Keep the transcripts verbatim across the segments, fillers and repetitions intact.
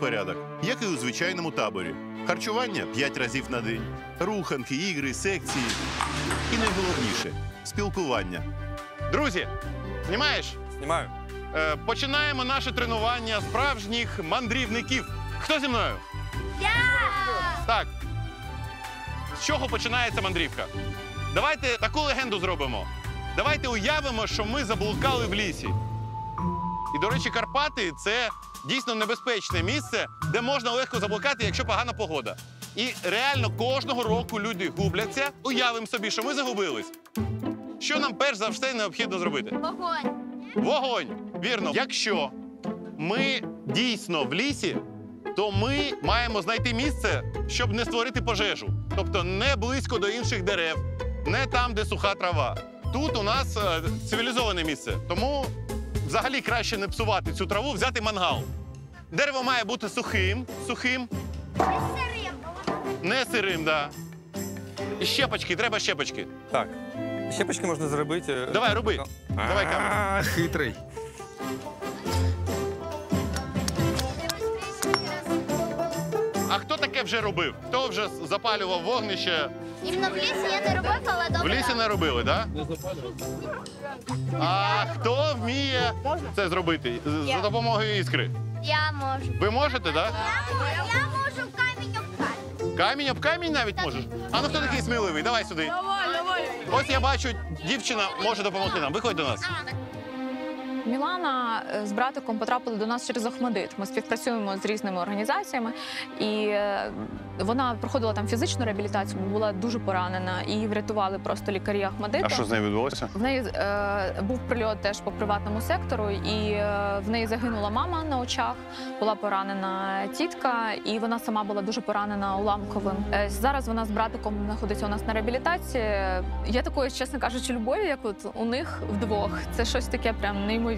порядок, як і у звичайному таборі. Харчування п'ять разів на день, руханки, ігри, секції. І найголовніше – спілкування. Друзі, знімаєш? Знімаю. Е, починаємо наше тренування справжніх мандрівників. Хто зі мною? Я! Так. З чого починається мандрівка? Давайте таку легенду зробимо. Давайте уявимо, що ми заблукали в лісі. І, до речі, Карпати – це дійсно небезпечне місце, де можна легко заблукати, якщо погана погода. І реально кожного року люди губляться. Уявимо собі, що ми загубились. Що нам перш за все необхідно зробити? Вогонь. Вогонь. Вірно. Якщо ми дійсно в лісі, то ми маємо знайти місце, щоб не створити пожежу. Тобто не близько до інших дерев, не там, де суха трава. Тут у нас е, цивілізоване місце. Тому взагалі краще не псувати цю траву, взяти мангал. Дерево має бути сухим, сухим. Не сирим, так. Да. І щепочки, треба щепочки. Так. Щепочки можна зробити. Давай, роби. Давай, камеру. Хитрий. А хто таке вже робив? Хто вже запалював вогнище? Іменно в лісі я не робив, але В добре. лісі не робили, так? Да? А хто вміє це зробити з- за допомогою іскри? Я можу. Ви можете, так? Да? Я можу камінь об камінь. Камінь об камінь навіть можеш? А ну хто такий сміливий? Давай сюди. Давай, давай. Ось я бачу, дівчина може допомогти нам. Виходь до нас. Мілана з братиком потрапили до нас через Охмадит. Ми співпрацюємо з різними організаціями, і е, вона проходила там фізичну реабілітацію, бо була дуже поранена. І її врятували просто лікарі Охмадита. А що з нею відбулося? В неї е, був прильот теж по приватному сектору, і е, в неї загинула мама на очах, була поранена тітка, і вона сама була дуже поранена уламковим. Е, зараз вона з братиком знаходиться у нас на реабілітації. Я такої, чесно кажучи, любові, як от у них вдвох. Це щось таке прям неймовірне.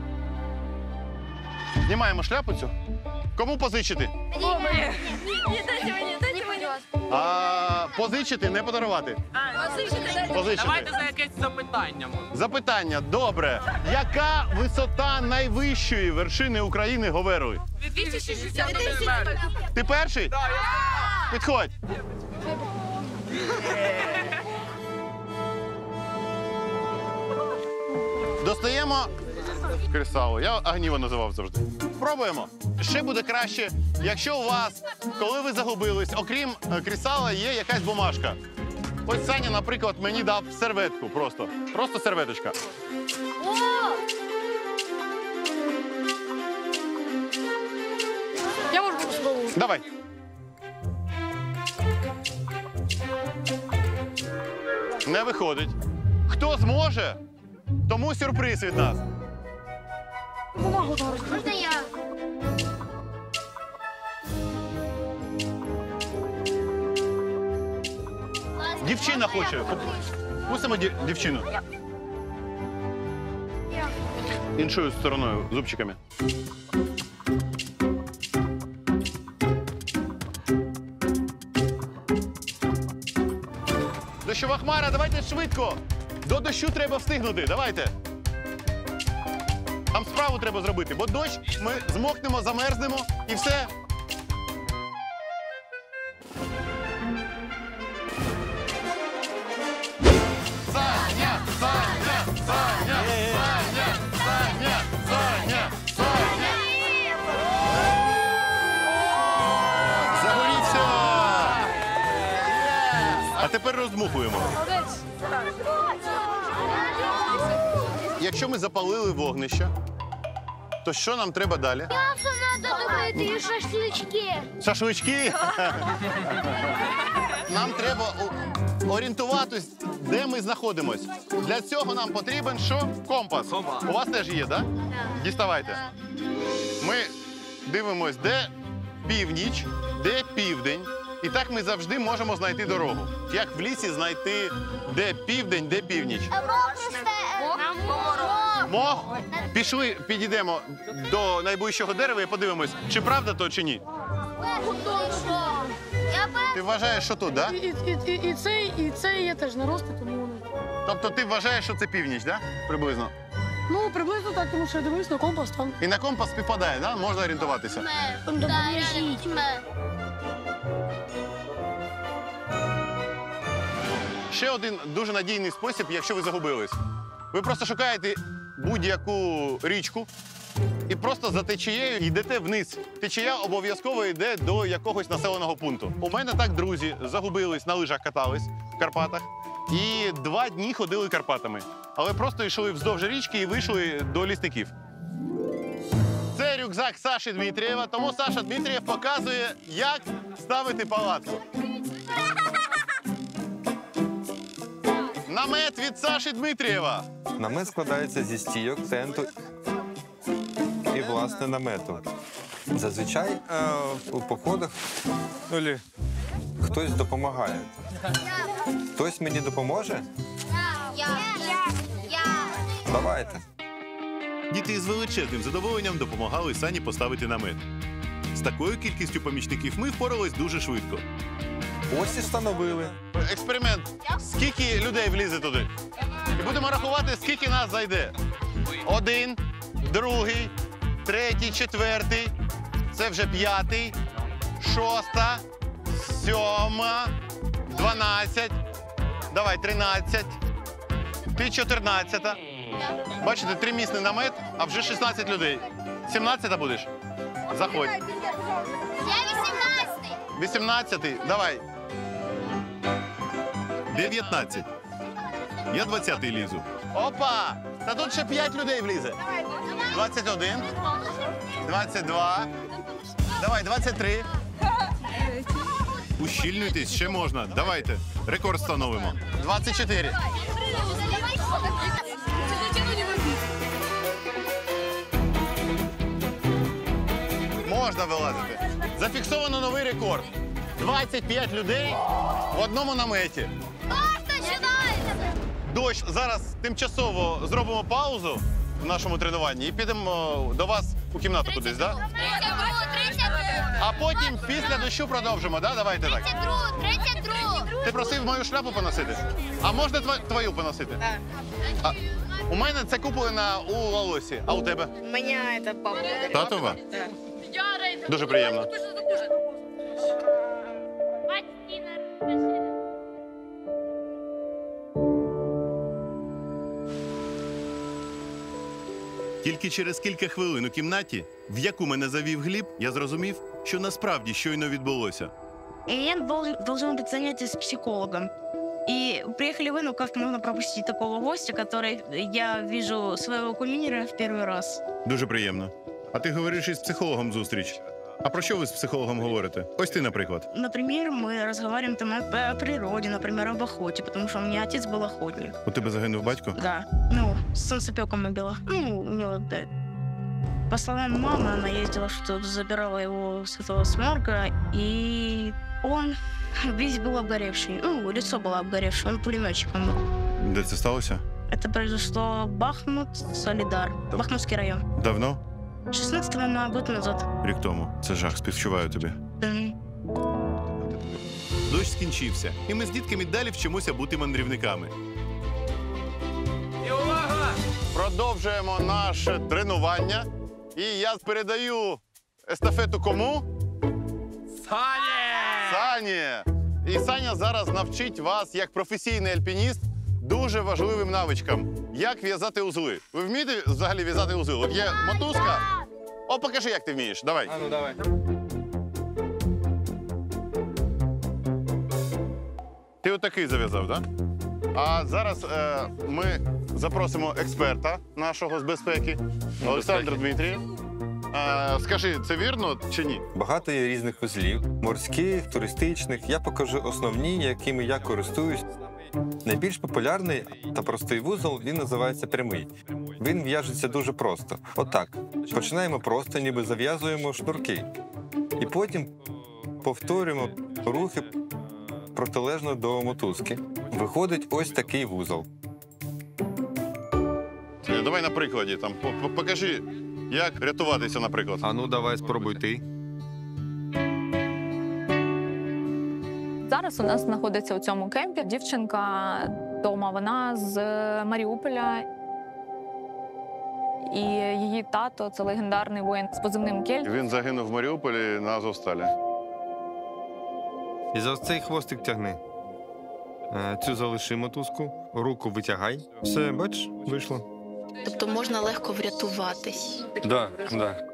Знімаємо шляпу цю. Кому позичити? Ні, дайте мені, дайте мені. А позичити, не подарувати. Позичити. Давайте за якесь запитання. Запитання. Добре. Яка висота найвищої вершини України Говерли? двісті шістдесят один метр. Ти перший? Так, я Підходь. Достаємо кресало. Я Агніва називав завжди. Пробуємо. Ще буде краще, якщо у вас, коли ви загубились, окрім е, кресала, є якась бумажка. Ось Саня, наприклад, мені дав серветку просто. Просто серветочка. О! Я можу спробувати. Давай. Не виходить. Хто зможе, тому сюрприз від нас. Можна я? Дівчина хоче. Пустимо дів- дівчину. Іншою стороною, зубчиками. Дощова хмара, давайте швидко. До дощу треба встигнути, давайте. Нам справу треба зробити, бо дощ, ми змокнемо, замерзнемо і все. Саня, Саня, Саня, Саня, Саня, Саня, Саня. Загорівся! А тепер роздмухуємо. Якщо ми запалили вогнище, то що нам треба далі? М'ясо треба добити і шашлички. Шашлички? Нам треба о- орієнтуватись, де ми знаходимось. Для цього нам потрібен що? Компас. Компас. У вас теж є, так? Да? Діставайте. Ми дивимось, де північ, де південь. І так ми завжди можемо знайти дорогу. Як в лісі знайти, де південь, де північ. Мох? Пішли, підійдемо до найближчого дерева і подивимось, чи правда то, чи ні. Ти вважаєш, що тут, так? Да? І, і, і, і, цей, і цей є теж нарости, тому вони. Тобто ти вважаєш, що це північ, так? Да? Приблизно. Ну, приблизно так, тому що я дивлюсь на компас там. І на компас співпадає, да? Можна орієнтуватися. Да, реально. Ще один дуже надійний спосіб, якщо ви загубились. Ви просто шукаєте будь-яку річку і просто за течією йдете вниз. Течія обов'язково йде до якогось населеного пункту. У мене так друзі загубились, на лижах катались в Карпатах. І два дні ходили Карпатами. Але просто йшли вздовж річки і вийшли до лісників. Це рюкзак Саші Дмитрієва, тому Саша Дмитрієв показує, як ставити палатку. Намет від Саші Дмитрієва. Намет складається зі стійок, тенту і, власне, намету. Зазвичай е, у походах ну, лі, хтось допомагає. Хтось мені допоможе? Я, я, я. Давайте. Діти з величезним задоволенням допомагали Сані поставити намет. З такою кількістю помічників ми впорались дуже швидко. Ось і встановили. Експеримент. Скільки людей влізе туди? І будемо рахувати, скільки нас зайде. Один, другий, третій, четвертий. Це вже п'ятий, шоста, сьома, дванадцять. Давай, тринадцять. Ти чотирнадцята. Бачите, тримісний намет, а вже шістнадцять людей. сімнадцята будеш? Заходь. Я вісімнадцятий. вісімнадцятий. Давай. дев'ятнадцять. Я двадцятий лізу. Опа! Та тут ще п'ять людей влізе. двадцять один. двадцять два. Давай, двадцять три. Ущільнюйтесь, ще можна. Давайте. Рекорд встановимо. двадцять чотири. Можна вилазити. Зафіксовано новий рекорд. двадцять п'ять людей в одному наметі. Дощ, зараз тимчасово зробимо паузу в нашому тренуванні і підемо до вас у кімнату кудись, так? Да? А потім після дощу продовжимо, да? Давайте так. тридцять два, тридцять два. Ти просив мою шляпу поносити? А можна тва- твою поносити? Да. А, у мене це куплено у Лолосі, а у тебе? Меня это папа. Татова? Да. Дуже приємно. Тільки через кілька хвилин у кімнаті, в яку мене завів Гліб, я зрозумів, що насправді щойно відбулося. Клиент должен, должен быть занятие с психологом. И приехали вы, ну как можно пропустить такого гостя, который я вижу своего кумира в первый раз. Дуже приємно. А ти говориш із психологом зустріч. А про що ви з психологом говорите? Ось ти, наприклад. Например, мы разговариваем там о, о природе, например, об охоте, потому что у меня отец был охотник. У тебе загинув батько? Да, ну, с солнцепеком убила. Ну, у него, да. По словам мамы, она ездила, что забирала его с этого сморга, и он весь был обгоревший. Ну, лицо было обгоревшее, он пулеметчиком был. Де це сталося? Это произошло Бахмут, Солидар, Бахмутский район. Давно? шестнадцатого на год назад. Рік тому. Це жах, співчуваю тобі. Мгм. Дощ скінчився, і ми з дітками далі вчимося бути мандрівниками. Продовжуємо наше тренування. І я передаю естафету кому? Саня! Сані! І Саня зараз навчить вас, як професійний альпініст, дуже важливим навичкам. Як в'язати узли. Ви вмієте взагалі в'язати узли? От є мотузка. О, покажи, як ти вмієш. Давай. А ну давай. Ти отакий зав'язав, так? Да? А зараз е, ми запросимо експерта нашого з безпеки, Олександра Дмитрія. Е, скажи, це вірно чи ні? Багато є різних вузлів, морських, туристичних. Я покажу основні, якими я користуюсь. Найбільш популярний та простий вузол, він називається прямий. Він в'яжеться дуже просто. Отак. Починаємо просто, ніби зав'язуємо шнурки. І потім повторюємо рухи протилежно до мотузки. Виходить ось такий вузол. Е, Давай на прикладі. Там, по- по- покажи, як рятуватися, наприклад. А ну давай спробуй ти. Зараз у нас знаходиться у цьому кемпі дівчинка вдома. Вона з Маріуполя. І її тато це легендарний воїн з позивним Кельт. Він загинув в Маріуполі на Азовсталі. І за ось цей хвостик тягни. Е, Цю залиши мотузку, руку витягай. Все, бачиш, вийшло. Тобто можна легко врятуватись. Да, да.